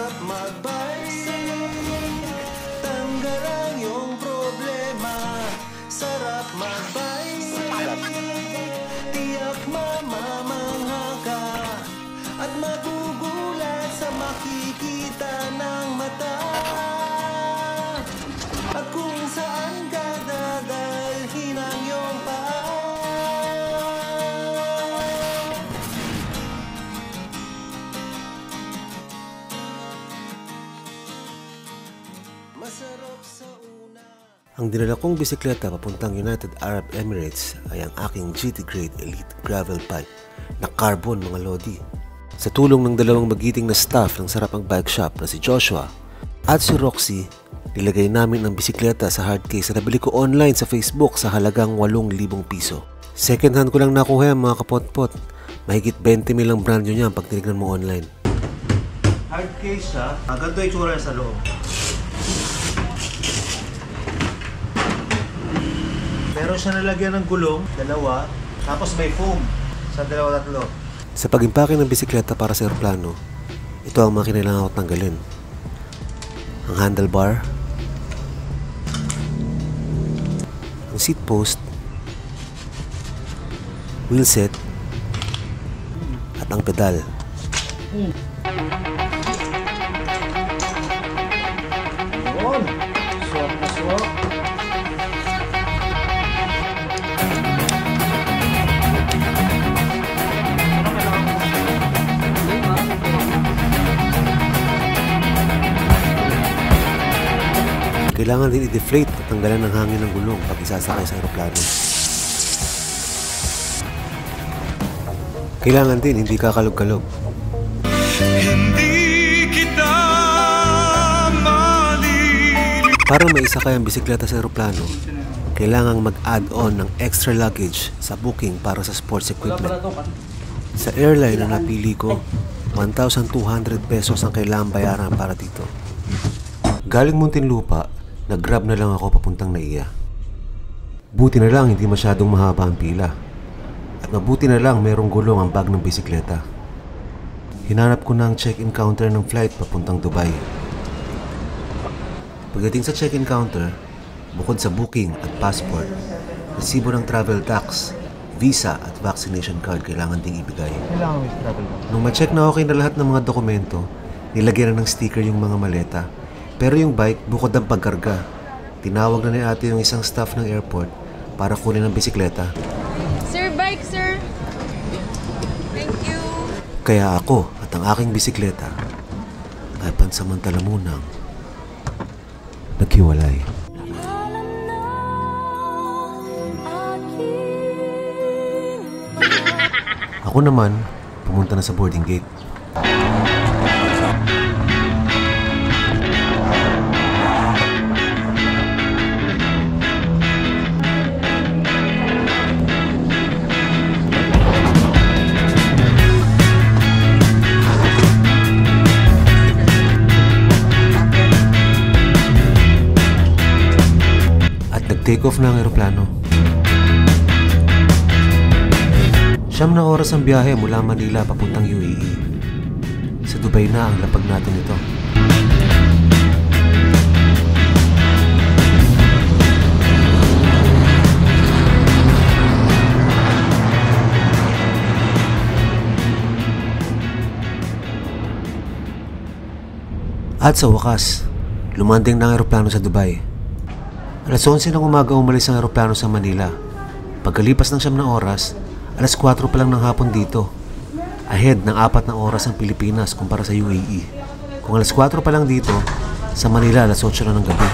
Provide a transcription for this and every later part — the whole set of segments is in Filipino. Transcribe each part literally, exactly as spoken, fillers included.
Sarap magbike, tanggal ang iyong problema. Sarap magbike, tiyak mamamangha ka at magugulat sa makikita ng mata. At kung saan ka dadalhin ang iyong paa. Masarap sa una. Ang dinala kong bisikleta papuntang United Arab Emirates ay ang aking G T Grade Elite Gravel Bike na carbon mga lodi. Sa tulong ng dalawang magiting na staff ng Sarap Mag Bike Shop na si Joshua at si Roxy, nilagay namin ang bisikleta sa hard case na nabili ko online sa Facebook sa halagang walong libong piso. Second hand ko lang nakuha yan mga kapotpot. Mahigit twenty mil ang brand nyo niyan pag tinignan mo online. Hard case siya. Ang ganito yung tsura sa loob. Meron siya nalagyan ng gulong, dalawa. Tapos may foam sa dalawa tatlo. Sa pag-impake ng bisikleta para sa aeroplano, ito ang mga kinailangan ko tanggalin. Ang handlebar, ang seat post, wheel set, at ang pedal. Yun! Swak na swak. Kailangan din i-deflate at tanggalan ng hangin ng gulong pag isasakay sa aeroplano. Kailangan din hindi kakalog-kalog. Hindi kita malilimutan. Para maisakay ang bisikleta sa aeroplano, kailangang mag-add-on ng extra luggage sa booking para sa sports equipment. Sa airline na napili ko, one thousand two hundred pesos ang kailangang bayaran para dito. Galing Muntinlupa, nag-grab na lang ako papuntang Naiya. Buti na lang hindi masyadong mahaba ang pila. At mabuti na lang merong gulong ang bag ng bisikleta. Hinanap ko na ang check-in counter ng flight papuntang Dubai. Pagdating sa check-in counter, bukod sa booking at passport, resibo ng travel tax, visa at vaccination card kailangan ding ibigay. Kailangan with travel tax. Nung ma-check na okay na lahat ng mga dokumento, nilagyan na ng sticker yung mga maleta. Pero yung bike, bukod ang pagkarga. Tinawag na ni ate yung isang staff ng airport para kunin ang bisikleta. Sir, bike, sir. Thank you. Kaya ako at ang aking bisikleta ay pansamantala munang naghiwalay. Ako naman, pumunta na sa boarding gate. Take off na ang aeroplano. Siyam na oras ang biyahe mula Manila papuntang U A E. Sa Dubai na ang lapag natin ito. At sa wakas, lumanding na ang aeroplano sa Dubai. alas onse ng umaga umalis ang aeroplano sa Manila. Pagkalipas ng siyam na oras, alas kwatro pa lang ng hapon dito. Ahead ng apat na oras ang Pilipinas kumpara sa U A E. Kung alas kwatro pa lang dito, sa Manila alas otso na ng gabi.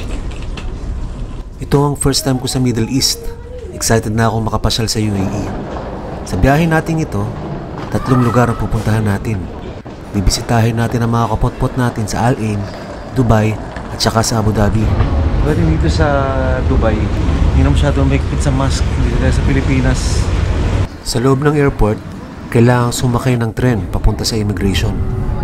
Ito ang first time ko sa Middle East. Excited na akong makapasyal sa U A E. Sa biyahe natin ito, tatlong lugar ang pupuntahan natin. Bibisitahin natin ang mga kapotpot natin sa Al Ain, Dubai at saka sa Abu Dhabi. Pwede dito sa Dubai, hindi na masyadong mahigpit sa mask dito sa Pilipinas. Sa loob ng airport, kailangang sumakay ng tren papunta sa immigration.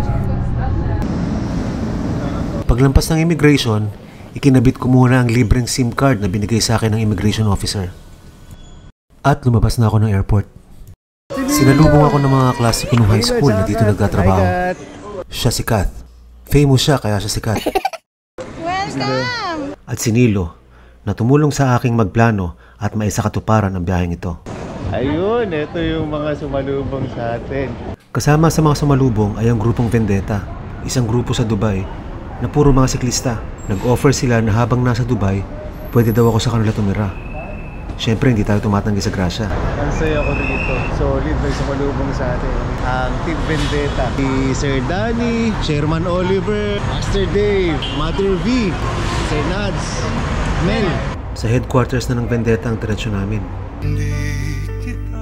Paglampas ng immigration, ikinabit ko muna ang libreng SIM card na binigay sa akin ng immigration officer. At lumabas na ako ng airport. Sinalubong ako ng mga klase ko nung high school na dito nagtatrabaho. Siya si Kath, Famous siya kaya siya sikat. Welcome! At si Nilo, na tumulong sa aking magplano at maisakatuparan ang biyaheng ito. Ayun, ito yung mga sumalubong sa atin. Kasama sa mga sumalubong ay ang grupong Vendetta, isang grupo sa Dubai na puro mga siklista. Nag-offer sila na habang nasa Dubai, pwede daw ako sa kanila tumira. Siyempre, hindi tayo tumatanggi sa grasya. Ang saya ko rito. Solid may sumalubong sa atin. Ang Team Vendetta. Si Sir Danny, Chairman Oliver, Master Dave, Mother V, Sir Nads, Mel. Sa headquarters na ng Vendetta ang diretsyon namin. Hindi kita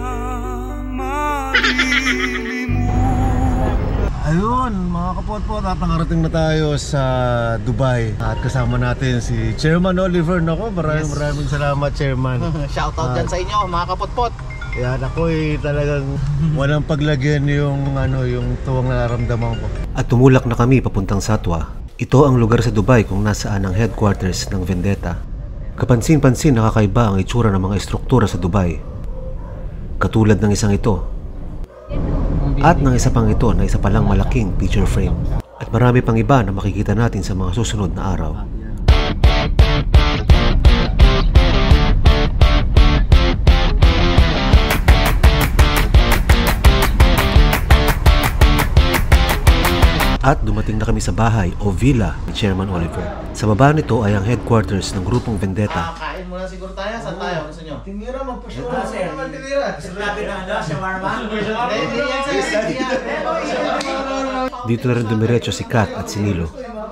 malilimutan. Ayun, mga kapotpot, at nakarating na tayo sa Dubai. At kasama natin si Chairman Oliver. Nako, maraming yes. maraming salamat, Chairman. Shoutout dyan sa inyo, mga kapotpot. Yan, ako eh, talagang walang paglagyan yung, ano, yung tuwang nararamdaman ko. At tumulak na kami papuntang Satwa. Ito ang lugar sa Dubai kung nasaan ang headquarters ng Vendetta. Kapansin-pansin nakakaiba ang itsura ng mga estruktura sa Dubai. Katulad ng isang ito. At ng isa pang ito na isa palang malaking picture frame. At marami pang iba na makikita natin sa mga susunod na araw. At dumating na kami sa bahay o villa ni Chairman Oliver. Sa baba nito ay ang headquarters ng grupong Vendetta. Ah, kain muna siguro tayo. Saan tayo? Gusto nyo? Tingira, magpasura. Saan naman tinira? Sabi na ano, shawarma? Hindi yan sa Dito na rin dumiretso si Kat at si Nilo.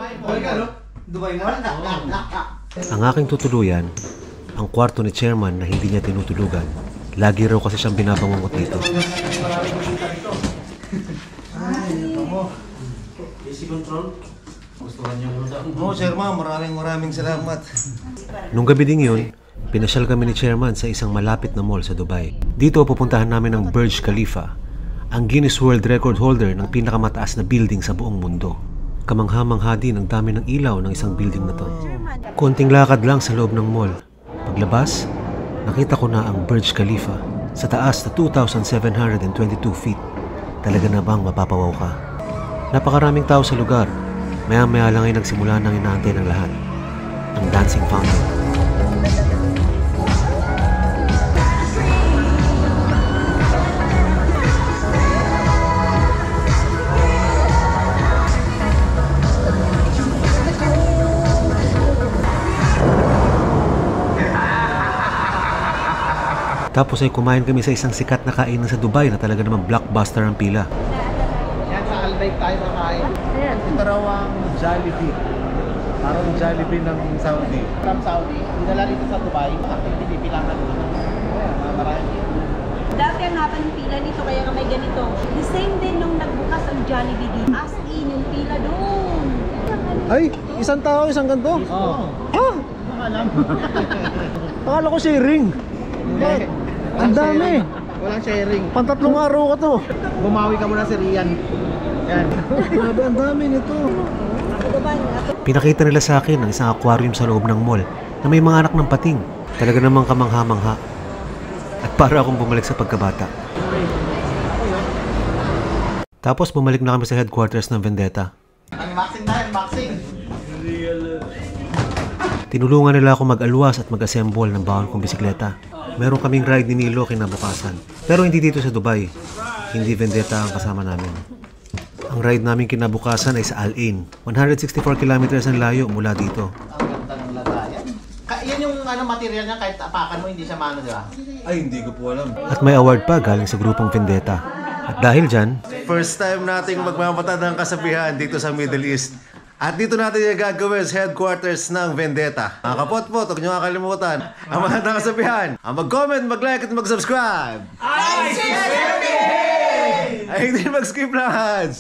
Ang aking tutuluyan, ang kwarto ni Chairman na hindi niya tinutulugan. Lagi raw kasi siyang binabangungot dito. Easy control. Gustuhan nyo muna. Oo, Chairman, maraming maraming salamat. Nung gabi ding yun, pinasyal kami ni Chairman sa isang malapit na mall sa Dubai. Dito pupuntahan namin ang Burj Khalifa, ang Guinness World Record holder ng pinakamataas na building sa buong mundo. Kamangha-mangha din ang dami ng ilaw ng isang building na to. Konting lakad lang sa loob ng mall. Paglabas, nakita ko na ang Burj Khalifa sa taas na two thousand seven hundred twenty-two feet. Talaga na bang mapapawaw ka? Napakaraming tao sa lugar. Maya-maya lang ay nagsimula nang inaantay ng lahat. Ang dancing fountain. Tapos ay kumain kami sa isang sikat na kainan sa Dubai na talaga namang blockbuster ang pila. Yan, sa Albayt tayo makain. Ayan, ito raw ang Jollibee. Parang Jollibee ng Saudi. From Saudi, dinala rito sa Dubai. Actually, pinipilangan dito. Ayan, mga marami. Dati ang haba ng pila nito, kaya may ganito. The same din nung nagbukas ang Jollibee dito. As in, yung pila doon. Ay, isang tao, isang ganto? Oo. Ah! Alam. Akala ko sharing. Hindi. Ang dami. Walang sharing. Pantatlong araw ko to. Bumawi ka muna si Rian. Yan. Grabe, ang dami nito. Pinakita nila sa akin ang isang aquarium sa loob ng mall na may mga anak ng pating. Talaga namang kamangha-mangha. At para akong bumalik sa pagkabata. Tapos bumalik na kami sa headquarters ng Vendetta. Unboxing tayo, unboxing. Tinulungan nila ako mag-alwas at mag-assemble ng bawal kong bisikleta. Meron kaming ride ni Nilo kinabukasan. Pero hindi dito sa Dubai. Hindi Vendetta ang kasama namin. Ang ride namin kinabukasan ay sa Al Ain. one hundred sixty-four kilometers ang layo mula dito. Ang ganda ng lagayan. Ka yan yung ano, material niya, kahit apakan mo, hindi siya mano, di ba? Ay, hindi ko po alam. At may award pa galing sa grupong Vendetta. At dahil dyan, First time nating magmamata ng kasabihan dito sa Middle East. At dito natin yung gagawin sa headquarters ng Vendetta. Mga kapot-pot, huwag nyo kakalimutan ang mga ng kasabihan. Ang mag-comment, mag-like at mag-subscribe. Ay, suswerte! Ay, hindi mag-skip lahat.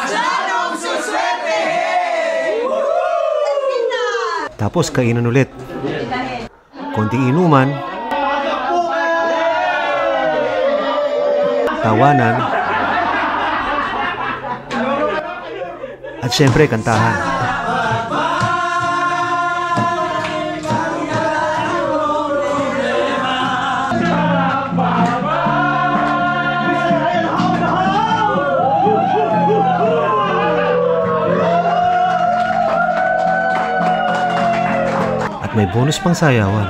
tapos kainan ulit. Konting inuman, tawanan, at syempre kantahan. bonus pang sayawan.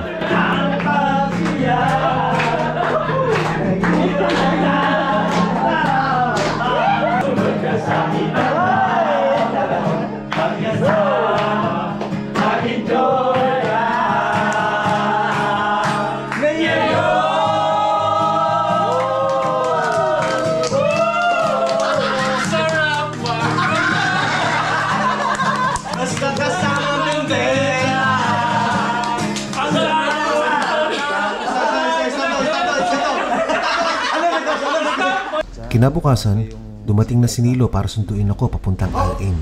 Kinabukasan, dumating na si Nilo para sunduin ako papuntang Al-Ain.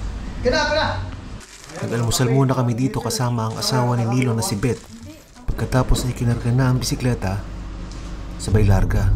Nag-almusal muna kami dito kasama ang asawa ni Nilo na si Beth. Pagkatapos ay kinarga na ang bisikleta, sabay larga.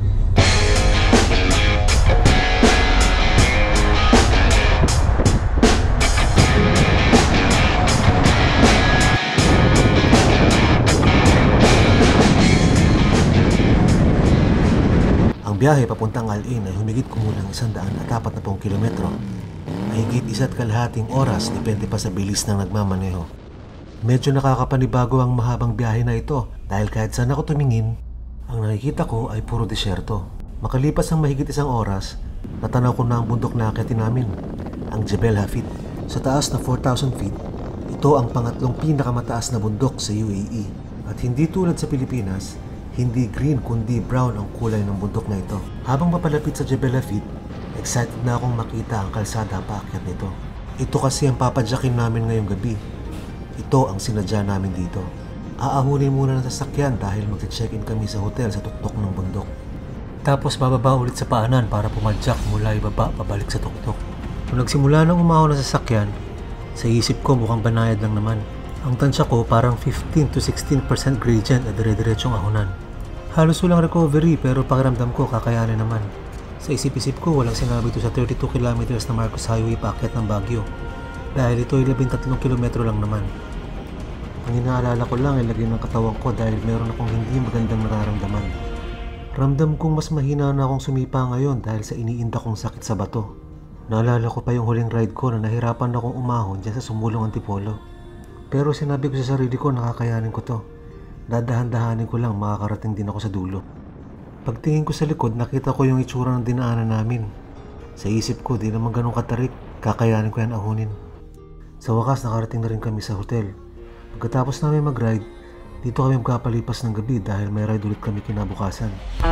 Ang biyahe papuntang Al-Ain ay humigit kumulang isang daan at apat na pong kilometro. Mahigit isa't kalahating oras, depende pa sa bilis ng nagmamaneho. Medyo nakakapanibago ang mahabang biyahe na ito dahil kahit saan ako tumingin, ang nakikita ko ay puro desyerto. Makalipas ang mahigit isang oras, natanaw ko na ang bundok na akitin namin, ang Jebel Hafid. Sa taas na four thousand feet, ito ang pangatlong pinakamataas na bundok sa U A E. At hindi tulad sa Pilipinas, hindi green kundi brown ang kulay ng bundok na ito. Habang papalapit sa Jebel Hafid, excited na akong makita ang kalsada paakyat nito. Ito kasi ang papadyakin namin ngayong gabi. Ito ang sinadya namin dito. Aahunin muna ng sasakyan dahil mag-check-in kami sa hotel sa tuktok ng bundok. Tapos bababa ulit sa paanan para pumadyak mula ibaba pabalik sa tuktok. Kung nagsimula nang umahon ng sasakyan, sa isip ko mukhang banayad lang naman. Ang tansya ko parang fifteen to sixteen percent gradient at dire-diretsong ahonan. Halos walang recovery pero pakiramdam ko kakayanin naman. Sa isip-isip ko walang sinabi ito sa thirty-two kilometers na Marcos Highway paakyat ng Baguio. Dahil ito ay labintatlong kilometro lang naman. Ang inaalala ko lang ay lagyan ng katawan ko dahil meron akong hindi magandang nararamdaman. Ramdam kong mas mahina na akong sumipa ngayon dahil sa iniinda kong sakit sa bato. Naalala ko pa yung huling ride ko na nahirapan akong umahon dyan sa Sumulong Antipolo. Pero sinabi ko sa sarili ko nakakayanin ko to. Dadahan-dahanin ko lang makakarating din ako sa dulo. Pagtingin ko sa likod nakita ko yung itsura ng dinaanan namin. Sa isip ko di naman ganun katarik, kakayanin ko yan ahunin. Sa wakas nakarating na rin kami sa hotel. Pagkatapos namin mag-ride, dito kami magkapalipas ng gabi dahil may ride ulit kami kinabukasan.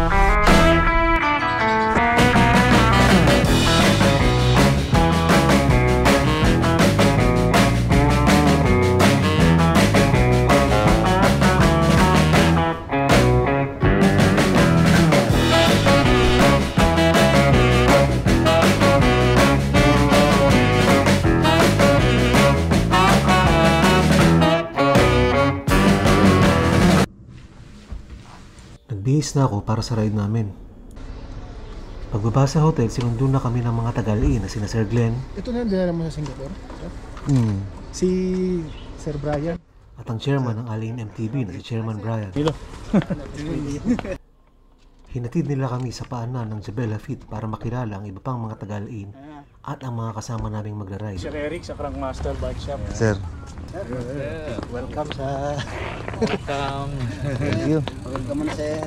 Nagbihis na ako para sa ride namin. Pagbaba sa hotel, sinundo na kami ng mga taga-Al-Ain na sina Sir Glenn. Ito na dinala mo sa Singapore? Hmm. Si Sir Brian. At ang chairman ng Al-Ain M T V na si Chairman Brian. Hinatid nila kami sa paanan ng Jebel Hafid para makilala ang iba pang mga taga-Al-Ain at ang mga kasama naming magra-ride. Sir Eric sa Crankmaster Bike Shop. Sir, Welcome sa... Welcome. thank you. Welcome na sir.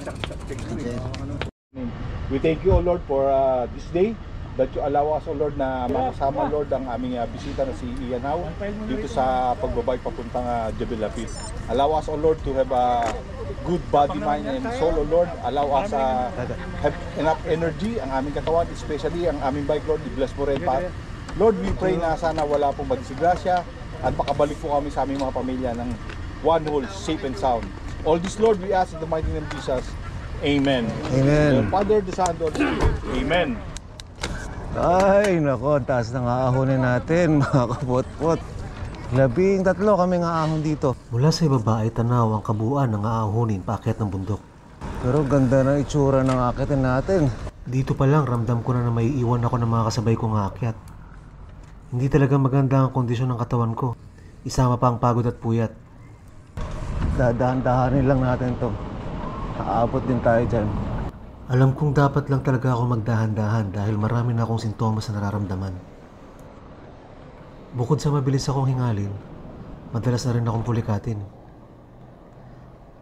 We thank you, O Lord, for uh, this day that you allow us, O Lord, na makasama, Lord, ang aming uh, bisita na si Ianaw dito sa pagbabay papuntang uh, Jebel Hafid. Allow us, O Lord, to have a good body, mind, and soul, O Lord. Allow us uh, have enough energy, ang aming katawan, especially ang aming bike, Lord. I-bless mo rin pa. Lord, we pray na sana wala pong magdisgrasya at makabalik po kami sa aming mga pamilya ng one whole, safe and sound. All this, Lord, we ask in the mighty name of Jesus. Amen. Amen. The Father, the Son, the Holy Spirit. Amen. Ay, nako, taas ng aahonin natin, mga kapot-pot. Labing tatlo kami aahon dito. Mula sa ibaba ay tanaw ang kabuuan ng aahunin paakyat ng bundok. Pero ganda ng itsura ng akitin natin. Dito pa lang ramdam ko na na may iwan ako ng mga kasabay kong aakyat. Hindi talaga maganda ang kondisyon ng katawan ko. Isama pa ang pagod at puyat. Dadahan-dahanin lang natin to. Aabot din tayo dyan. Alam kong dapat lang talaga ako magdahan-dahan dahil marami na akong sintomas na nararamdaman. Bukod sa mabilis akong hingalin, madalas na rin akong pulikatin.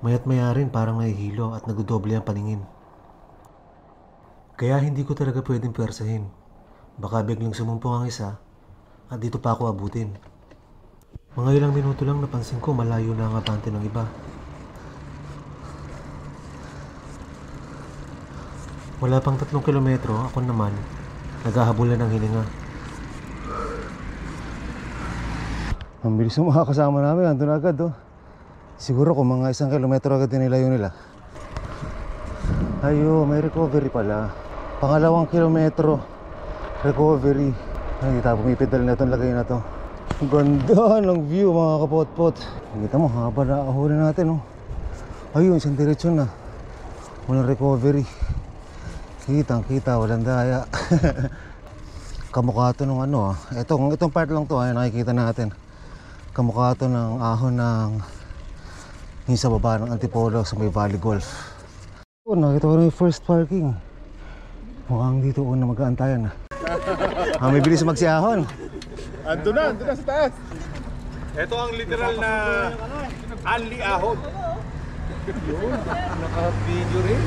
Maya't maya rin parang nahihilo at nagdodoble ang paningin. Kaya hindi ko talaga pwedeng pwersahin. Baka biglang sumumpong ang isa at dito pa ako abutin. Mga ilang minuto lang napansin ko malayo na ang abante ng iba. Wala pang tatlong kilometro, ako naman naghahabulan ng hininga. Ang bilis ng mga kasama namin, andun agad oh. Siguro kung mga isang kilometro agad nilayo nila. Ayo, may recovery pala. Pangalawang kilometro, recovery. Ay, hindi tayo pumipidal na itong lagay na to. Ang ganda ng view mga kapot-pot. Kita mo, haba na ahuli natin oh. Ayun, isang diretsyon na. Walang recovery. Kitang kita, walang daya. Kamukha to ng ano ah. Ito, kung itong part lang to ay nakikita natin. Kamukha to ng ahon ng yung sa baba ng Antipolo sa may Valley Golf. Oh, nakita ko na yung first parking. Mukhang dito una mag-aantayan. Ah, may bilis magsiahon. Ando na, ando na sa taas. Ito ang literal na Anli Ahon. Yun, naka-video rin.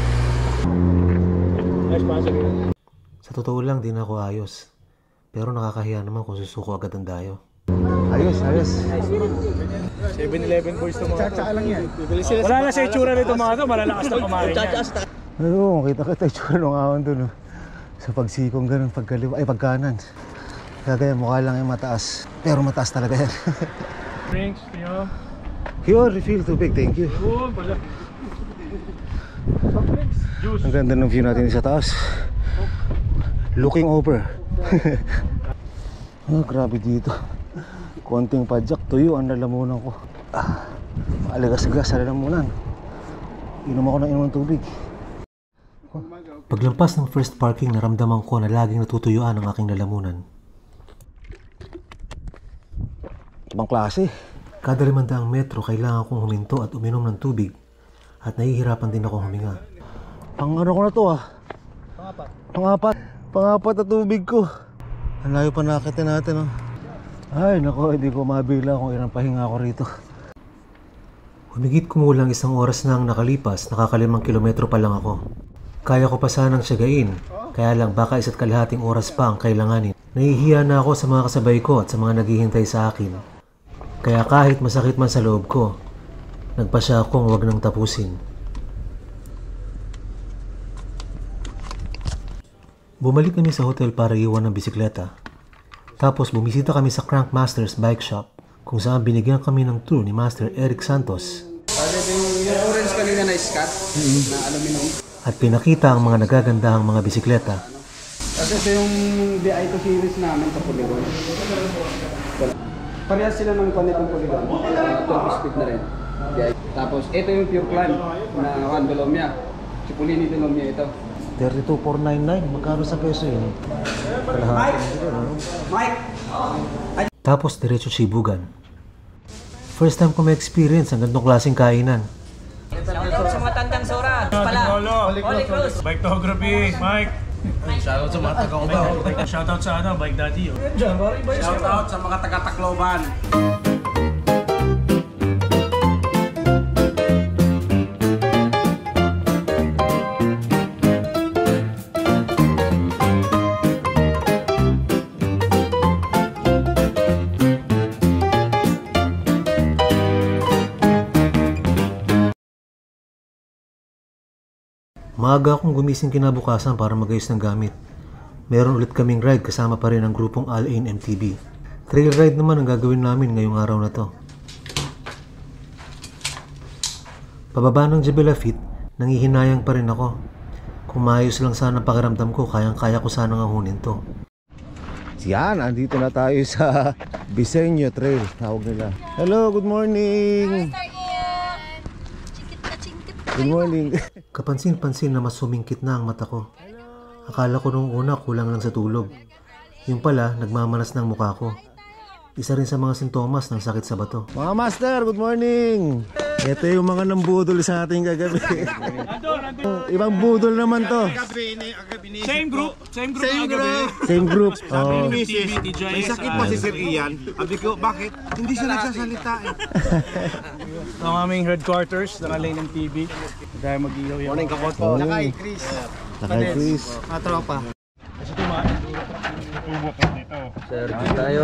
Sa totoo lang, di na ako ayos. Pero nakakahiya naman kung susuko agad ang dayo. Ayos, ayos. seven eleven boys to mga to. Lang yan. Wala na sa itsura nito mga to, malalakas na kumain yan. Ayun, kita-kita yung tsura ng ahon dun oh. Sa pagsikong ganun, pagkaliwa, ay pagkanan. Kaya mukha lang yung mataas. Pero mataas talaga yan. Drinks, tiyo. Here, refill tubig, thank you. Yun, pala. Soft drinks. Juice. Ang ganda ng view natin sa taas. Looking over. Oh, grabe dito. Konting padyak, tuyo ang lalamunan ko. Ah, maaligas-gas sa lalamunan. Inom ako ng inom ng tubig. Paglampas ng first parking, naramdaman ko na laging natutuyuan ang aking lalamunan. Ibang klase. Kada limandaang metro, kailangan kong huminto at uminom ng tubig at nahihirapan din akong huminga. Pang ano ko na to ah? Pangapat. Pangapat. Pangapat na tubig ko. Ang layo pa nakita natin oh. Ay nako, hindi ko mabila kung ilang pahinga ako rito. Humigit kumulang isang oras na ang nakalipas, nakakalimang kilometro pa lang ako. Kaya ko pa sanang siyagain, kaya lang baka isa't kalahating oras pa ang kailanganin. Nahihiya na ako sa mga kasabay ko at sa mga naghihintay sa akin. Kaya kahit masakit man sa loob ko, nagpasya akong wag nang tapusin. Bumalik kami sa hotel para iwan ng bisikleta. Tapos bumisita kami sa Crankmaster's Bike Shop kung saan binigyan kami ng tour ni Master Eric Santos. Yung orange kanina na iskat, na aluminum. At pinakita ang mga nagagandahang mga bisikleta. Kasi ito yung D I two series namin sa Polygon. Parehas sila ng panitong Polygon. twelve speed na rin. Tapos ito yung Pure Climb na Juan Dolomia. Si Pulini Dolomia ito. thirty-two four ninety-nine. Magkano sa peso yun? Mike! Mike! Tapos diretso Shibugan. First time ko ma-experience ang ganitong klaseng kainan. Shoutout sa mga tandang Sora. Pala. Holy Cruz. Bikeography, Mike! Shoutout sa mga taga-Ubaw. Shoutout sa ano, Bike Daddy. Shoutout sa mga taga-Tacloban. Maaga akong gumising kinabukasan para magayos ng gamit. Meron ulit kaming ride kasama pa rin ang grupong All In M T B. Trail ride naman ang gagawin namin ngayong araw na to. Pababa ng Jebelafit, nangihinayang pa rin ako. Kung maayos lang sana ang pakiramdam ko, kayang-kaya ko sanang ahunin to. Yan, andito na tayo sa Biseño Trail, tawag nila. Hello, good morning! Good morning! Kapansin-pansin na mas sumingkit na ang mata ko. Akala ko nung una kulang lang sa tulog. Yung pala, nagmamanas ng mukha ko. Isa rin sa mga sintomas ng sakit sa bato. Mga master, good morning! Ito yung mga nambudol sa ating kagabi. Ibang budol naman to. Same group! Same group! Same group! Same group. Oh. May sakit pa si Sir Ian. Sabi ko, bakit? Hindi siya nagsasalita eh. ang aming headquarters ng Alay ng T V. Dahil mag-ihaw yung morning kapot po. Nakay Chris. Nakay Chris. Mga tropa. Kasi tumaan. Tubo ko dito. Sir, tayo.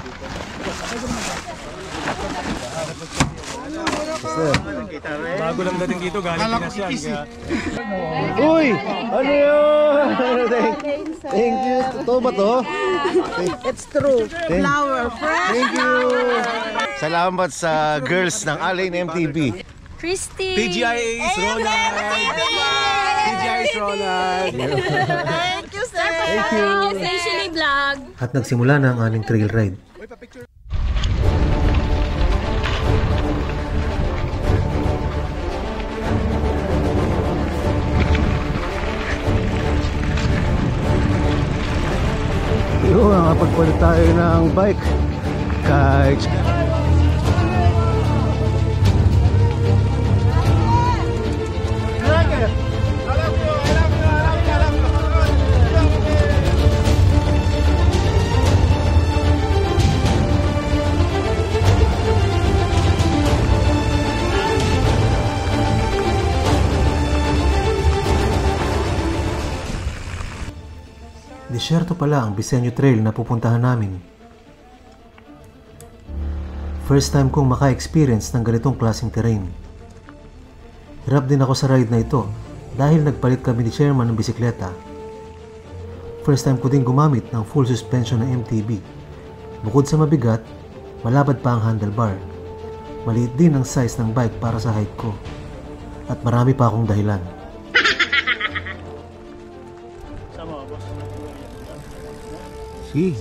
Bago lang dating dito, galing Pinas yan. Kaya... Uy! Ano yun? thank, thank you. Totoo ba to? It's true. Flower, fresh Thank you. Salamat sa girls ng Alain M T V. Christy. T G I A's Ronald! T G I A's Ronald! Thank you, sir. Thank you. Essentially vlog. At nagsimula na ang aming trail ride. Yun, nakapagpalit tayo ng bike kahit Disyerto pala ang Biseño Trail na pupuntahan namin. First time kong maka-experience ng ganitong klaseng terrain. Hirap din ako sa ride na ito dahil nagpalit kami ni chairman ng bisikleta. First time ko din gumamit ng full suspension ng M T B. Bukod sa mabigat, malabad pa ang handlebar. Maliit din ang size ng bike para sa height ko. At marami pa akong dahilan. si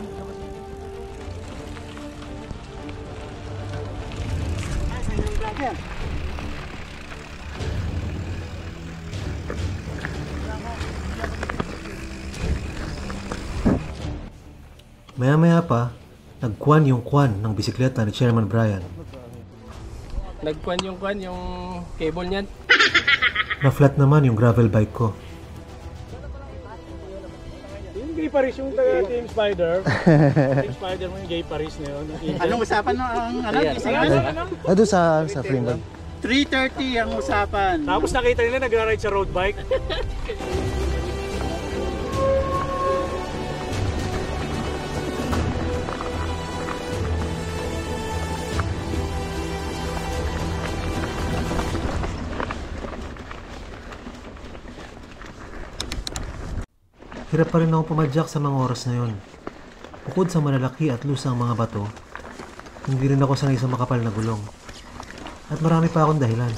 Maya-maya pa, nagkwan yung kwan ng bisikleta ni Chairman Brian. Nagkwan yung kwan, yung cable niyan. Na-flat naman yung gravel bike ko. Yung Gay Paris, yung taga Team Spider. Team Spider mo yung Gay Paris na yun. Anong usapan no? Ang ano? Ano? Ah, doon sa, sa Fremont. three thirty ang usapan. Tapos nakita nila nagra-ride sa road bike. Hirap pa rin ako pumadyak sa mga oras na yon. Bukod sa malalaki at lusang mga bato, hindi rin ako sanay sa makapal na gulong. At marami pa akong dahilan.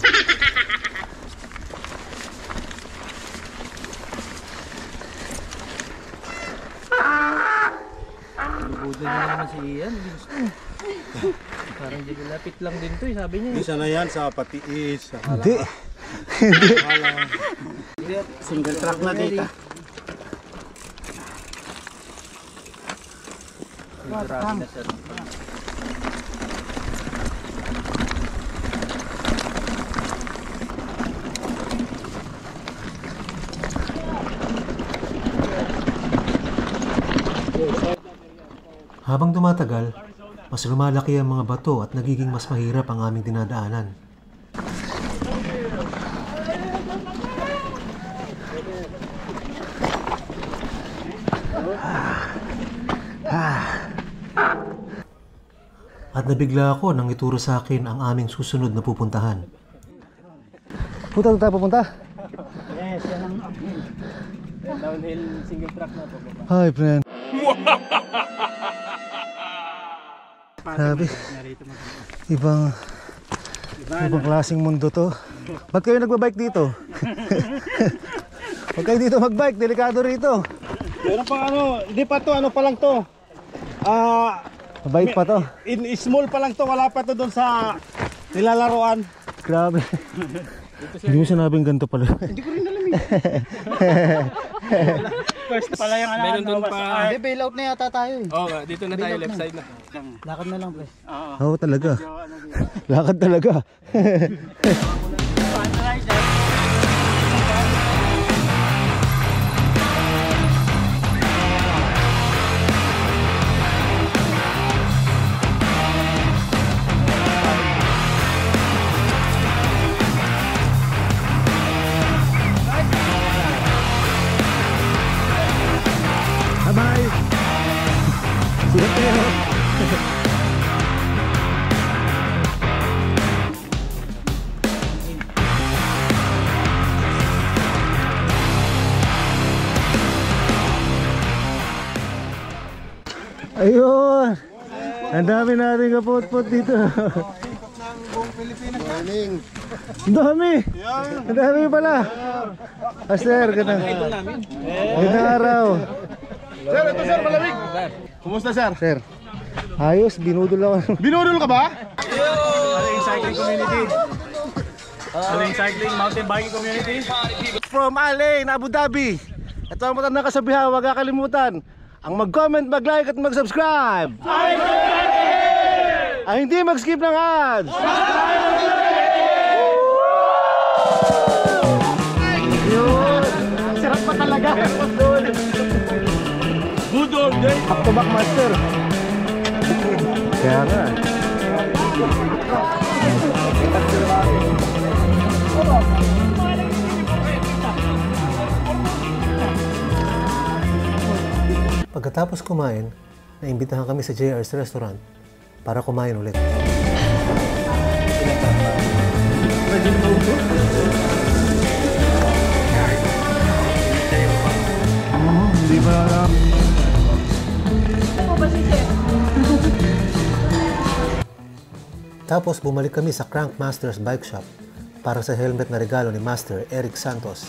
Lubudan niya naman si Ian. Parang di lapit lang din to eh, sabi niya. Hindi sana yan sa patiis. Sa Hindi. Hindi. Single track na dito. Habang tumatagal, mas lumalaki ang mga bato at nagiging mas mahirap ang aming dinadaanan. At nabigla ako nang ituro sa akin ang aming susunod na pupuntahan. Punta tayo pupunta? Yes, yan ang uphill. Downhill single track na po. Hi, friend. Grabe. Ibang, ibang klaseng mundo to. Ba't kayo nagbabike dito? Huwag kayo dito magbike, delikado rito. Meron pa ano, hindi pa to, ano pa lang to. Ah, Mabait pa to. in small pa lang to, wala pa to doon sa nilalaroan. Grabe. Hindi mo sinabing ganito pala. Hindi ko rin alam eh. First pala yung ano. Meron doon pa. Hindi, bailout na yata tayo eh. Oo, oh, dito na tayo, left side na. Lakad na lang, pre. Oo, talaga. Lakad talaga. Ayun! Ang dami natin kapot-pot dito. Morning. Ang dami! Ang dami pala! Ah, sir, ganang. Gandang araw. Sir, ito sir, malamig. Kumusta sir? Sir, ayos, binudol ako. Binudol ka ba? Aling cycling community. Aling cycling mountain biking community. From Alain, Abu Dhabi. Ito ang matandang kasabihan, huwag kakalimutan. Ang mag-comment, mag-like at mag-subscribe. Ang hindi mag-skip ng ads. Yun. Sarap pa talaga. Good old days. Back to back master. Kaya nga. Pagkatapos kumain, naimbitahan kami sa J R's Restaurant para kumain ulit. Hindi ba alam? Ano ba si Chef? Tapos bumalik kami sa Crank Masters Bike Shop para sa helmet na regalo ni Master Eric Santos.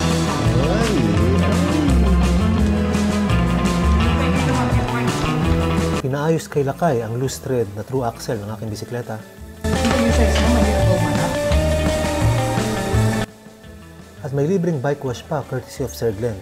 Pinaayos kay Lakay ang loose thread na true axle ng aking bisikleta. At may libreng bike wash pa courtesy of Sir Glenn.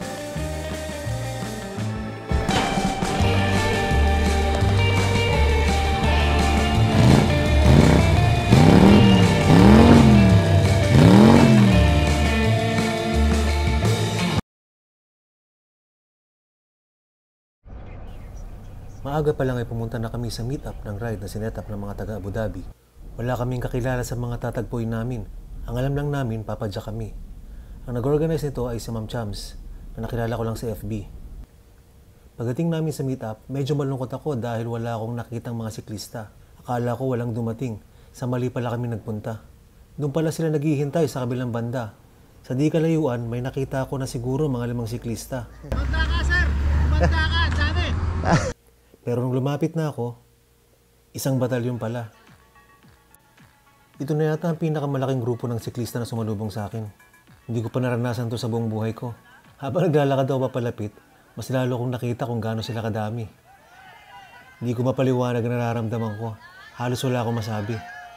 Maaga pa lang ay pumunta na kami sa meet-up ng ride na sinetap ng mga taga Abu Dhabi. Wala kaming kakilala sa mga tatagpuin namin. Ang alam lang namin, papadya kami. Ang nag-organize nito ay si Ma'am Chams, na nakilala ko lang sa F B. Pagdating namin sa meet-up, medyo malungkot ako dahil wala akong nakitang mga siklista. Akala ko walang dumating. Sa mali pala kami nagpunta. Doon pala sila naghihintay sa kabilang banda. Sa di kalayuan, may nakita ako na siguro mga limang siklista. Banda ka sir! Banda ka! Dami! Pero nung lumapit na ako, isang batalyon pala. Ito na yata ang pinakamalaking grupo ng siklista na sumalubong sa akin. Hindi ko pa naranasan to sa buong buhay ko. Habang naglalakad ako papalapit, mas lalo kong nakita kung gaano sila kadami. Hindi ko mapaliwanag na nararamdaman ko. Halos wala akong masabi.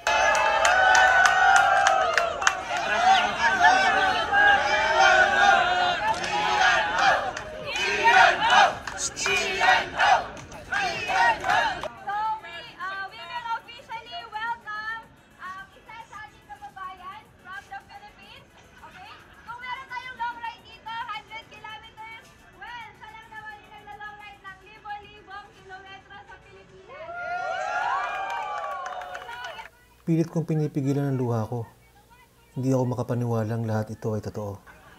Pilit kong pinipigilan ang luha ko. Hindi ako makapaniwalang lahat ito ay totoo.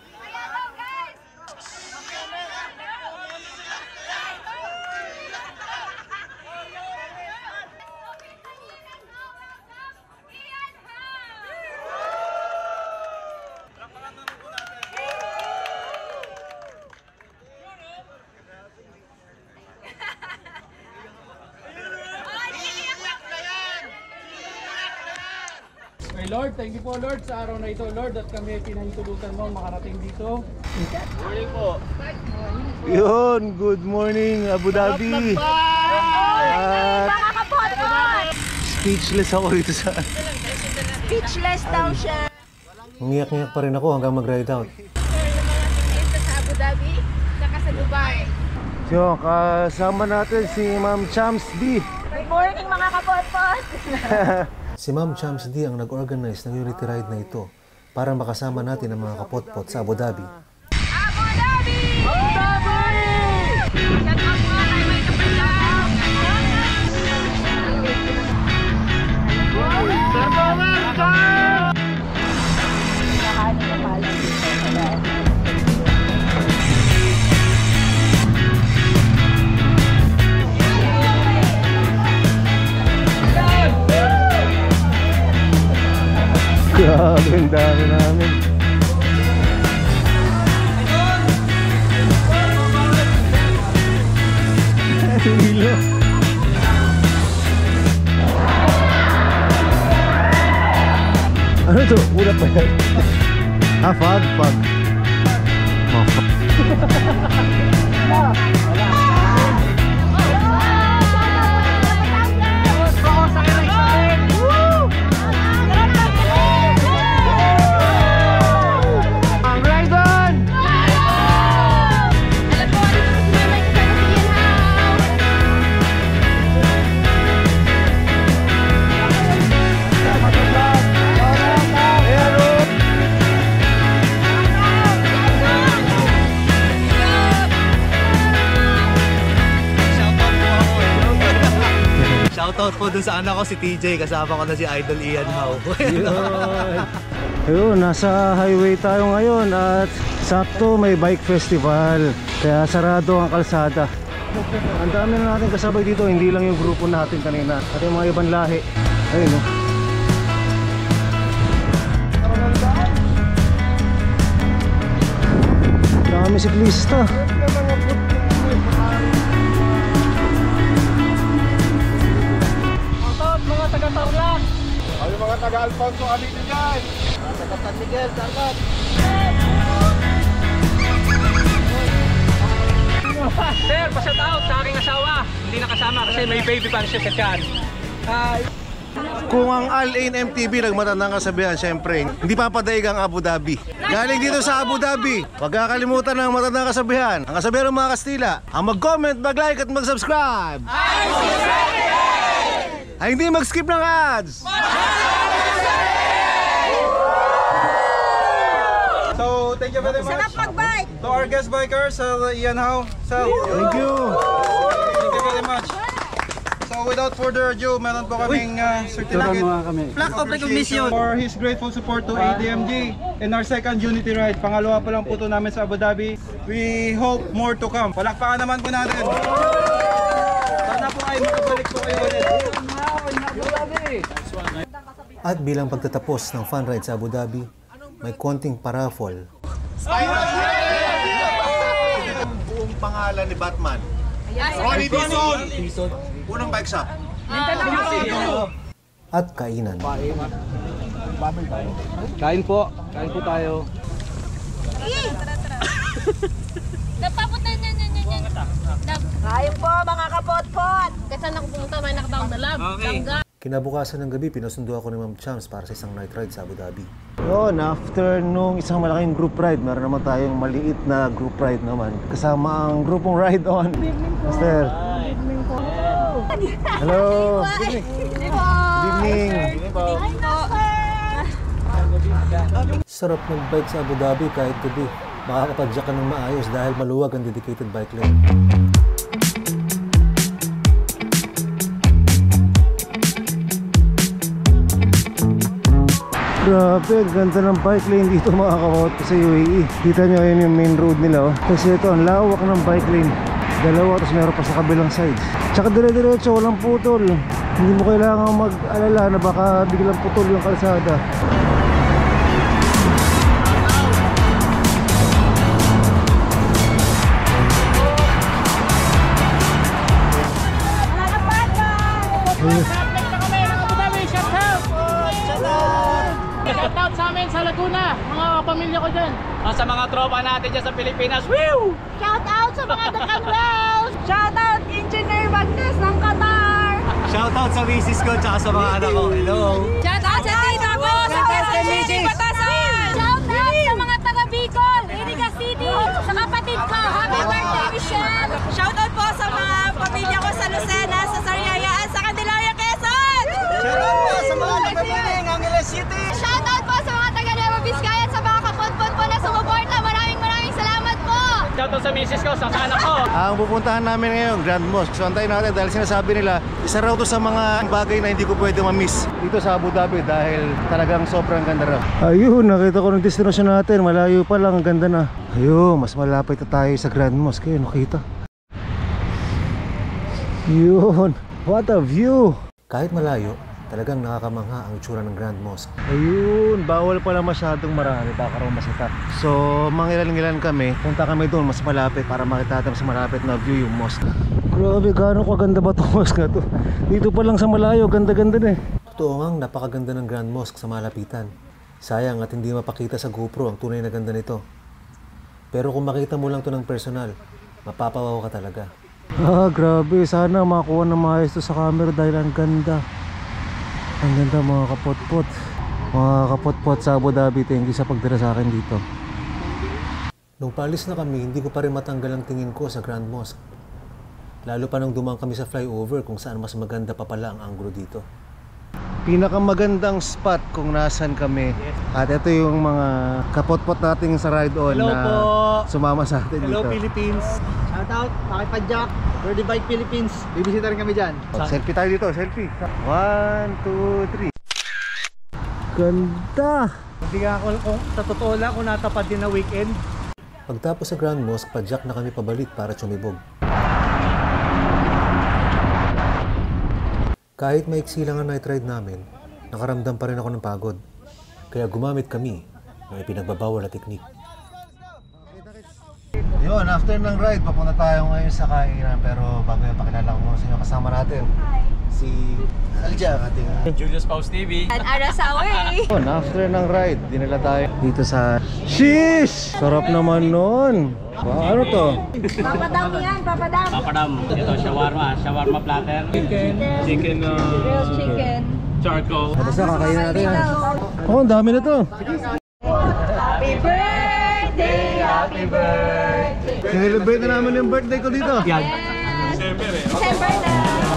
Okay, Lord, thank you po Lord sa araw na ito Lord at kami pinahintulutan mo makarating dito. Morning po. Yun, good morning Abu Dhabi. At speechless ako dito sa... Speechless daw siya. Umiyak-iyak pa rin ako hanggang mag-ride out. Ito sa Abu Dhabi, saka sa Dubai. So, kasama natin si Ma'am Chams D. Good morning mga kapot-pot. Si Ma'am Chams D ang nag-organize ng Unity Ride na ito para makasama natin ang mga kapotpot sa Abu Dhabi. Abu Dhabi! Abu Dhabi! Shout out mga kay may kapatid. Grabe, ang dami namin. Hilo. Ano to? Ulat pa yan? Ah, fog, fog. Oh, fog. Shoutout po dun sa anak ko si T J, kasama ko na si Idol Ian Howe. Ayun, nasa highway tayo ngayon at sakto may bike festival kaya sarado ang kalsada. Ang dami na natin kasabay dito, hindi lang yung grupo natin kanina at yung mga ibang lahi. Ayun o. Dami siklista. Mga taga-Tarlac. Ay, yung mga taga-Alfonso, alito dyan. Taga-San Miguel, Tarlac. Sir, pa-shout out sa aking asawa. Hindi nakasama kasi may baby pa siya sa tiyan. Hi. Kung ang Al-Ain M T V nagmatandang kasabihan, syempre, hindi papadaig ang Abu Dhabi. Galing dito sa Abu Dhabi, huwag kakalimutan ng matandang kasabihan. Ang kasabihan ng mga Kastila, ang mag-comment, mag-like at mag-subscribe. Ay hindi mag-skip ng ads. So, thank you very much. Sarap mag-bike! To our guest bikers, uh, Ian Howe. So, Thank you. thank you very much. So, without further ado, meron po kaming uh, certificate. Plaque of recognition for his grateful support to A D M G in our second Unity Ride. Pangalawa pa lang po ito namin sa Abu Dhabi. We hope more to come. Palakpakan naman po natin. Sana po ay makabalik po kayo ulit. At bilang pagtatapos ng fun ride sa Abu Dhabi, may konting paraffol. Ang buong pangalan ni Batman. Ronnie Dizon. Unang bike shop. At kainan. Kain po. Kain po tayo. Napapunta niya niya niya niya. Kain po mga kapot-pot. Kasi ako pumunta may nakataong dalag. Kinabukasan ng gabi, pinusundo ako ni Ma'am Chams para sa isang night ride sa Abu Dhabi. Yun, after nung isang malaking group ride, meron naman tayong maliit na group ride naman. Kasama ang grupong Ride On. Master. Hello. Good evening. Sarap mag-bike sa Abu Dhabi kahit gabi. Makakapadyak ka ng maayos dahil maluwag ang dedicated bike lane. Grabe, ang ganda ng bike lane dito mga kapot sa U A E. Kita nyo yun yung main road nila oh. Kasi ito, ang lawak ng bike lane. Dalawa, tapos meron pa sa kabilang side. Tsaka dire-diretso, walang putol. Hindi mo kailangan mag-alala na baka biglang putol yung kalsada. Shoutout sa amin sa Laguna, mga pamilya ko dyan. Sa mga tropa natin dyan sa Pilipinas. Woo! Shoutout sa mga Dakanlaws! Shoutout Engineer Magnes ng Qatar! Shoutout sa misis ko tsaka sa mga anak ko. Hello! Shoutout sa tita ko sa Quezon City, Batasan! Shoutout sa mga taga Bicol, Iriga City, sa kapatid ko. Happy birthday, Michelle! Shoutout po sa mga pamilya ko sa Lucena, sa Sariayaan, sa Candelaria, Quezon! Shoutout po sa mga taga-Piling, Angeles City. Shoutout po sa mga taga Nueva Vizcaya at sa mga kapot-pot po na sumuporta. Maraming maraming salamat po! Shoutout sa misis ko, sa anak ko. Ang pupuntahan namin ngayon, Grand Mosque. So antayin natin dahil sinasabi nila, isa raw to sa mga bagay na hindi ko pwede ma-miss dito sa Abu Dhabi dahil talagang sobrang ganda raw. Ayun, nakita ko ng destination natin. Malayo pa lang, ang ganda na. Ayun, mas malapit na tayo sa Grand Mosque. Ayun, nakita. Yun, what a view! Kahit malayo, Talagang nakakamangha ang itsura ng Grand Mosque. Ayun, bawal pala masyadong marami, baka raw masita. So, mangilan-ngilan kami, punta kami doon mas malapit para makita natin mas malapit na view yung mosque. Grabe, gaano kaganda ba itong mosque na to? Dito pa lang sa malayo, ganda-ganda na eh. Totoo ngang napakaganda ng Grand Mosque sa malapitan. Sayang at hindi mapakita sa GoPro ang tunay na ganda nito. Pero kung makita mo lang to ng personal, mapapawaw ka talaga. Ah, grabe, sana makakuha ng maayos to sa camera dahil ang ganda. Ang ganda mga kapot-pot. Mga kapot-pot sa Abu Dhabi, thank you sa pagdala sa akin dito. Nung paalis na kami, hindi ko pa rin matanggal ang tingin ko sa Grand Mosque. Lalo pa nung dumaan kami sa flyover kung saan mas maganda pa pala ang anggulo dito. Pinakamagandang spot kung nasan kami. At ito yung mga kapot-pot nating sa ride-on Hello na po. sumama sa atin Hello dito. Philippines. Shout out, Pakipadjak, Birdie Bike Philippines. Bibisita rin kami dyan. Oh, selfie tayo dito, selfie. One, two, three. Ganda! Hindi nga ako, kung, sa totoo lang, kung natapad din na weekend. Pagtapos sa Grand Mosque, padjak na kami pabalik para tsumibog. Kahit maiksi lang ang night ride namin, nakaramdam pa rin ako ng pagod. Kaya gumamit kami ng ipinagbabawal na teknik. Yun, after ng ride, papunta tayo ngayon sa kainan. Pero bago yung pakilala ko muna sa inyo, kasama natin si Alja, ating Julius Paus T V. At Arasawe. Yun, after ng ride, dinala tayo dito sa Sheesh! Sarap naman nun! Wow, ano to? Papadam yan, papadam. Papadam. Ito, shawarma. Shawarma platter. Chicken. Chicken. Uh, Grilled chicken. charcoal. Basta kakainin natin yan. Oh, ang dami na to! Happy birthday! Happy birthday! Celebrate na namin yung birthday ko dito. Yan. December na!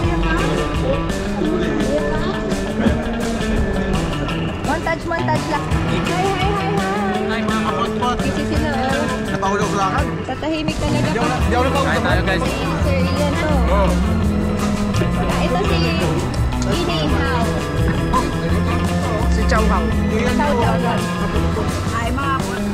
Montage, montage lang. Hi, hi, hi, hi! Ay, mga kapot-pot. Kasi sila, oh. Napahulog lang. Tatahimik talaga pa. Di ako napahulog. Kain tayo guys. Si Sir Ian to. Ah, ito si Ining Hao. Si Chow Hao. Chow Chow Chow. Ay, mga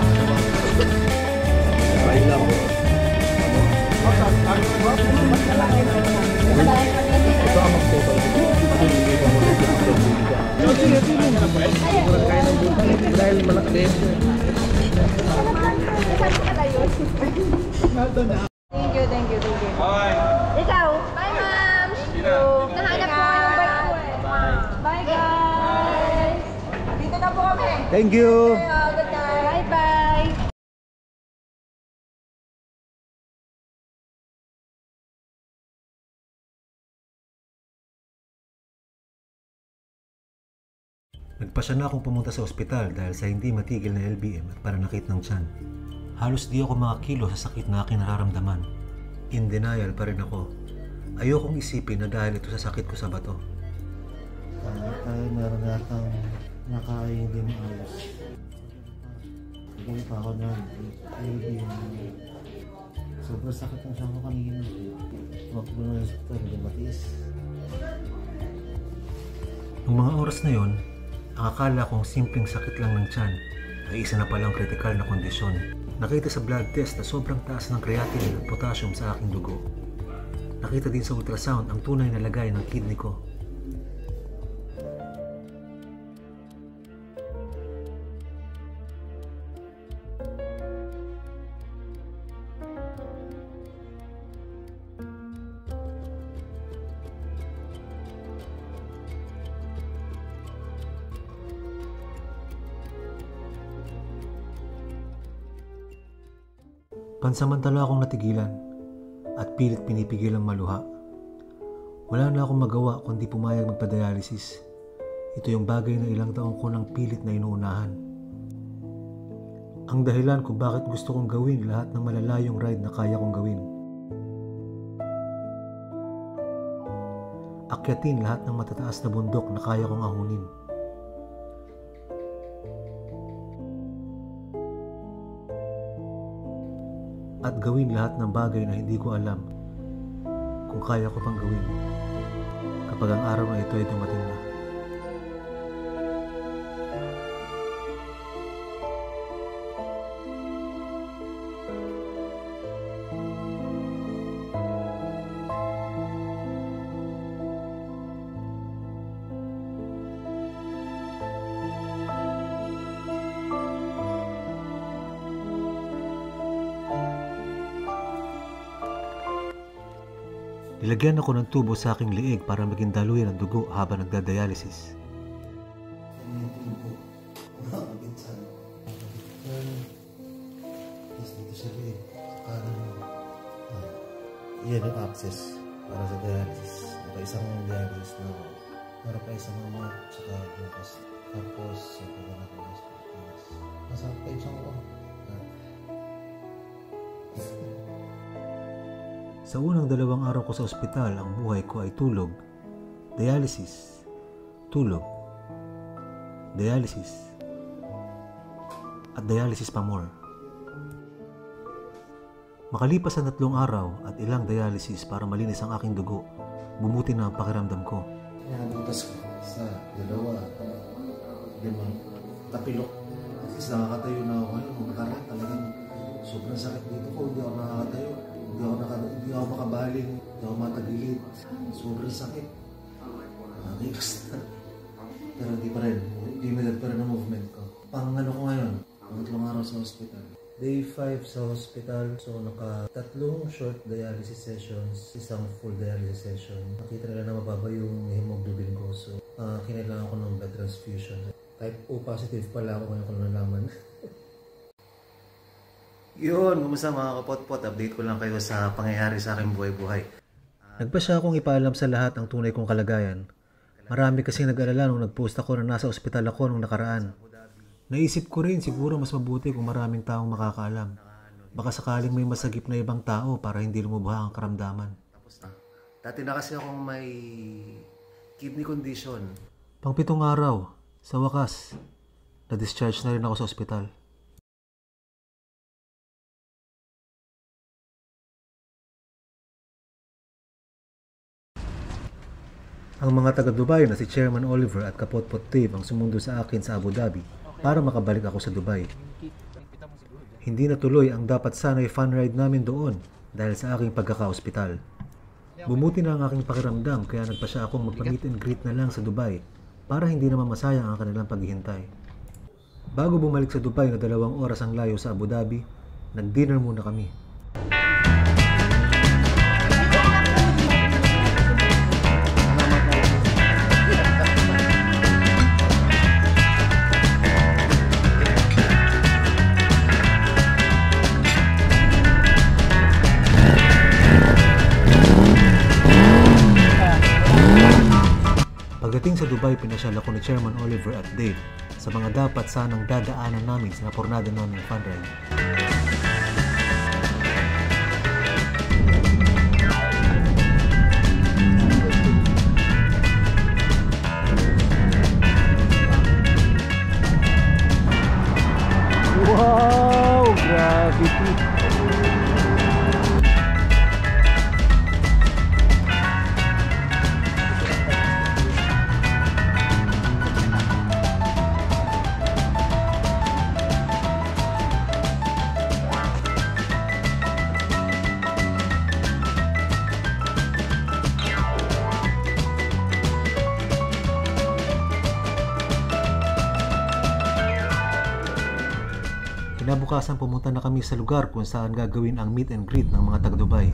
Dahil malaki. Thank you, thank you, thank you. Ikaw. Bye, ma'am. Nahanap ko yung bike ko eh. Bye, guys. Dito na po kami. Thank you! Good night. Bye-bye. Nagpasya na akong pumunta sa ospital dahil sa hindi matigil na L B M at pananakit ng tiyan. Halos di ako makakilo sa sakit na aking nararamdaman. In denial pa rin ako. Ayokong isipin na dahil ito sa sakit ko sa bato. Tayo meron natang nakain din ayos. Hindi pa ako na L B M. Sobrang sakit ng tiyan ko kanina. Huwag ko na sa hospital, hindi matiis. Noong mga oras na yon, ang akala kong simpleng sakit lang ng tiyan ay isa na palang kritikal na kondisyon. Nakita sa blood test na sobrang taas ng creatinine at potassium sa aking dugo. Nakita din sa ultrasound ang tunay na lagay ng kidney ko. Pansamantala akong natigilan at pilit pinipigil ang maluha. Wala na akong magawa kundi pumayag magpa-dialysis. Ito yung bagay na ilang taong ko nang pilit na inuunahan. Ang dahilan kung bakit gusto kong gawin lahat ng malalayong ride na kaya kong gawin. Akyatin lahat ng matataas na bundok na kaya kong ahunin. At gawin lahat ng bagay na hindi ko alam kung kaya ko pang gawin kapag ang araw na ito ay dumating na. Nilagyan ako ng tubo sa aking liig para maging daluyan ng dugo habang nagda-dialysis. Yan yung access para sa dialysis. Para isang dialysis na para pa isang mga saka bukas. Tapos, so, pwede na ko mas masarap pa isang ko. Sa unang dalawang araw ko sa ospital, ang buhay ko ay tulog, dialysis, tulog, dialysis, at dialysis pa more. Makalipas ang tatlong araw at ilang dialysis para malinis ang aking dugo, bumuti na ang pakiramdam ko. Nabutas ko sa dalawa, limang tapilok. Kasi nakakatayo na ako ngayon, magkakarap talagang sobrang sakit dito ko, hindi ako nakakatayo. Hindi ako, naka, hindi ako makabaling, hindi ako matagilid. Sobrang sakit. Nakikas na. Pero hindi pa rin. Limited pa rin ang movement ko. Pang ano ko ngayon, ang tatlong araw sa hospital. Day five sa hospital. So naka tatlong short dialysis sessions, isang full dialysis session. Nakita nila na mababa yung hemoglobin ko. So uh, kinailangan ko ng blood transfusion. Type O positive pala ako ngayon ko nalaman. Yun, kumusta mga kapotpot? Update ko lang kayo sa pangyayari sa aking buhay-buhay. Nagpa siya akong ipaalam sa lahat ang tunay kong kalagayan. Marami kasi nag-alala nung nag-post ako na nasa ospital ako nung nakaraan. Naisip ko rin siguro mas mabuti kung maraming taong makakaalam. Baka sakaling may masagip na ibang tao para hindi lumubha ang karamdaman. Dati na kasi akong may kidney condition. Pangpitong araw, sa wakas, na-discharge na rin ako sa ospital. Ang mga taga-Dubai na si Chairman Oliver at Kapotpot Dave ang sumundo sa akin sa Abu Dhabi para makabalik ako sa Dubai. Hindi natuloy ang dapat sana'y fun ride namin doon dahil sa aking pagkaka-ospital. Bumuti na ang aking pakiramdam kaya nagpa siya akong magpa-meet and greet na lang sa Dubai para hindi naman masayang ang kanilang paghihintay. Bago bumalik sa Dubai na dalawang oras ang layo sa Abu Dhabi, nag-dinner muna kami. Pagdating sa Dubai, pinasyal ako ni Chairman Oliver at Dave sa mga dapat sanang dadaanan namin sa napornada naming fun ride. Wow! Gravity! Kinabukasan pumunta na kami sa lugar kung saan gagawin ang meet and greet ng mga taga-Dubai.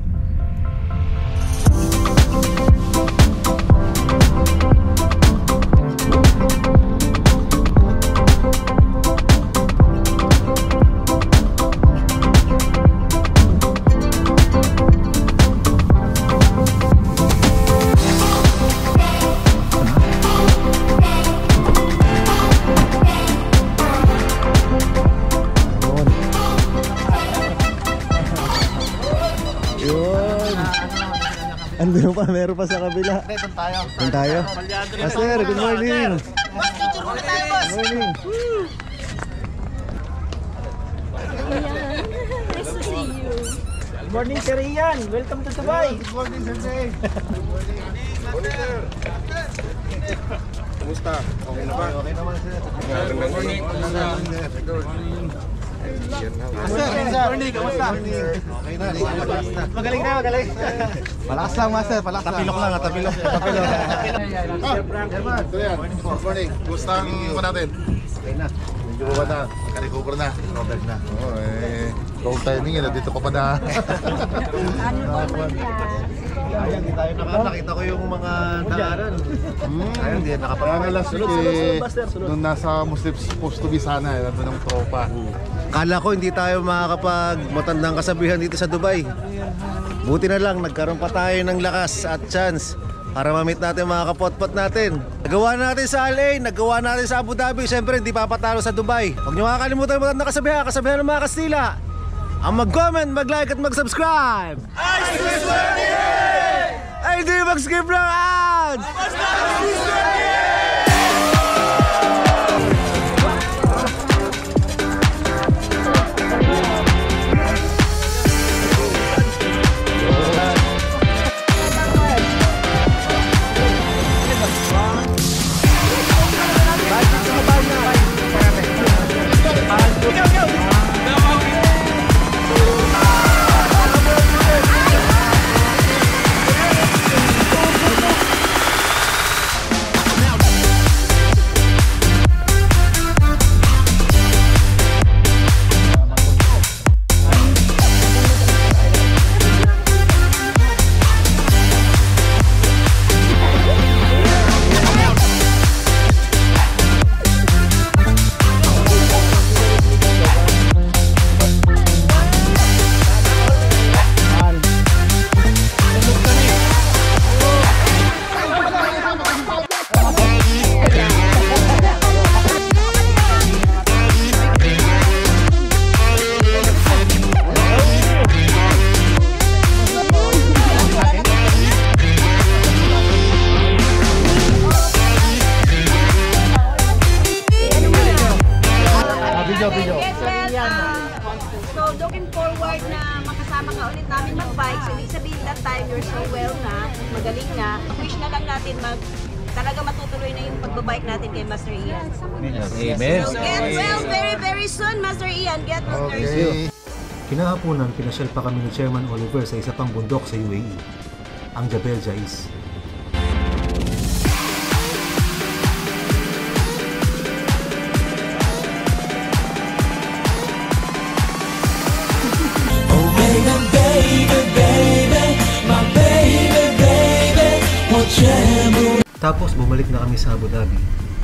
Ano pa? Meron pa sa kabila. Doon tayo. Doon tayo? Master, good morning. Good morning. Nice to see you. Good morning, Sir Ian. Welcome to Dubai. Good morning, Sir Jay. Good morning. Morning, sir. Kumusta? Okay na ba? Okay naman, sir. Good morning. Good morning. Master, good morning. Kamusta? Okay na. Magaling na, magaling. Palakas lang, Master. Palakas lang. Tapilok lang, tapilok. Tapilok. German, good morning. Kumusta ang mga natin? Okay na. Medyo ba na? Naka-recover na? Recover na. Oo, eh. Long timing yun. Dito ka pa na. Ano ba man yan? Ayan, hindi tayo naka, nakita ko yung mga daanan. Hmm, ayun, hindi Kaya nga nakapag- last week eh, nung nasa Muslim supposed to be sana eh, nandun ang tropa. Kala ko hindi tayo makakapag matandang kasabihan dito sa Dubai. Buti na lang, nagkaroon pa tayo ng lakas at chance para ma-meet natin mga kapotpot natin. Nagawa natin sa Al Ain, nagawa natin sa Abu Dhabi, siyempre hindi papatalo sa Dubai. Huwag niyo makakalimutan yung matandang kasabihan, kasabihan ng mga Kastila. Ang mag-comment, mag-like at mag-subscribe. Ay, hindi mag-skip ng ads! Yes, well, uh, so looking forward na makasama ka ulit namin mag-bike. So, ibig sabihin that time, you're so well na, magaling na. Wish na lang natin mag, talaga matutuloy na yung pagbabike natin kay Master Ian. Amen. So, get well very, very soon, Master Ian. Get well very soon. Kinahaponan, pinasyal pa kami ni Chairman Oliver sa isa pang bundok sa U A E, ang Jebel Jais. Tapos bumalik na kami sa Abu Dhabi.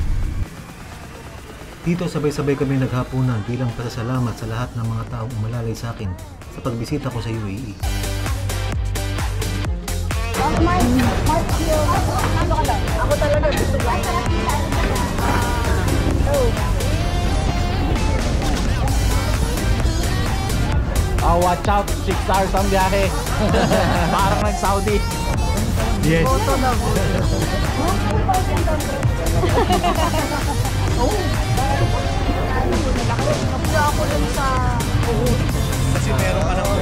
Dito sabay-sabay kami naghapunan bilang pasasalamat sa lahat ng mga taong umalalay sa akin sa pagbisita ko sa U A E. Ako talaga gusto ko. Oh, watch out, six hours ang biyahe. Parang nag-Saudi. Yes. Kasi meron ka ng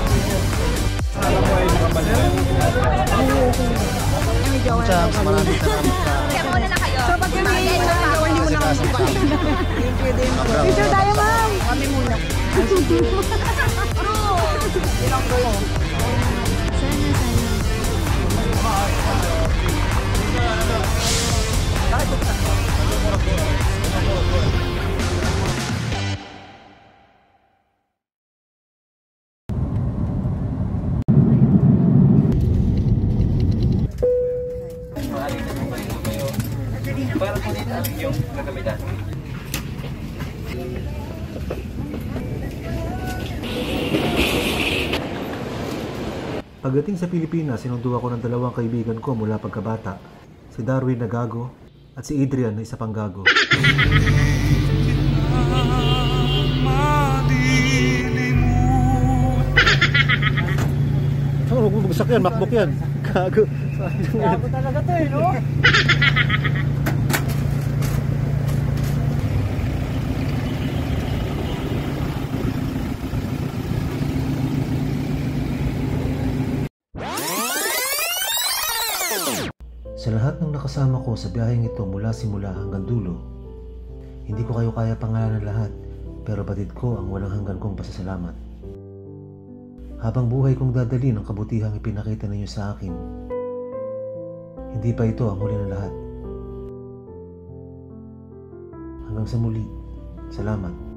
Champs, maraming salamat ka. Kaya muna na kayo. So, pag kami, hindi mo na ako picture tayo, ma'am. Kami muna. Ilang kayo? Sana, sana. Pagdating sa Pilipinas, sinundo ako ng dalawang kaibigan ko mula pagkabata, si Darwin na gago at si Adrian na isa pang gago. Oh, huwag mo bagsak yan, makbok yan. Gago. Gago talaga to eh, no? Sa lahat ng nakasama ko sa biyaheng ito mula simula hanggang dulo, hindi ko kayo kaya pangalanan lahat, pero batid ko ang walang hanggan kong pasasalamat. Habang buhay kong dadalhin ang kabutihang ipinakita ninyo sa akin, hindi pa ito ang huli ng lahat. Hanggang sa muli, salamat.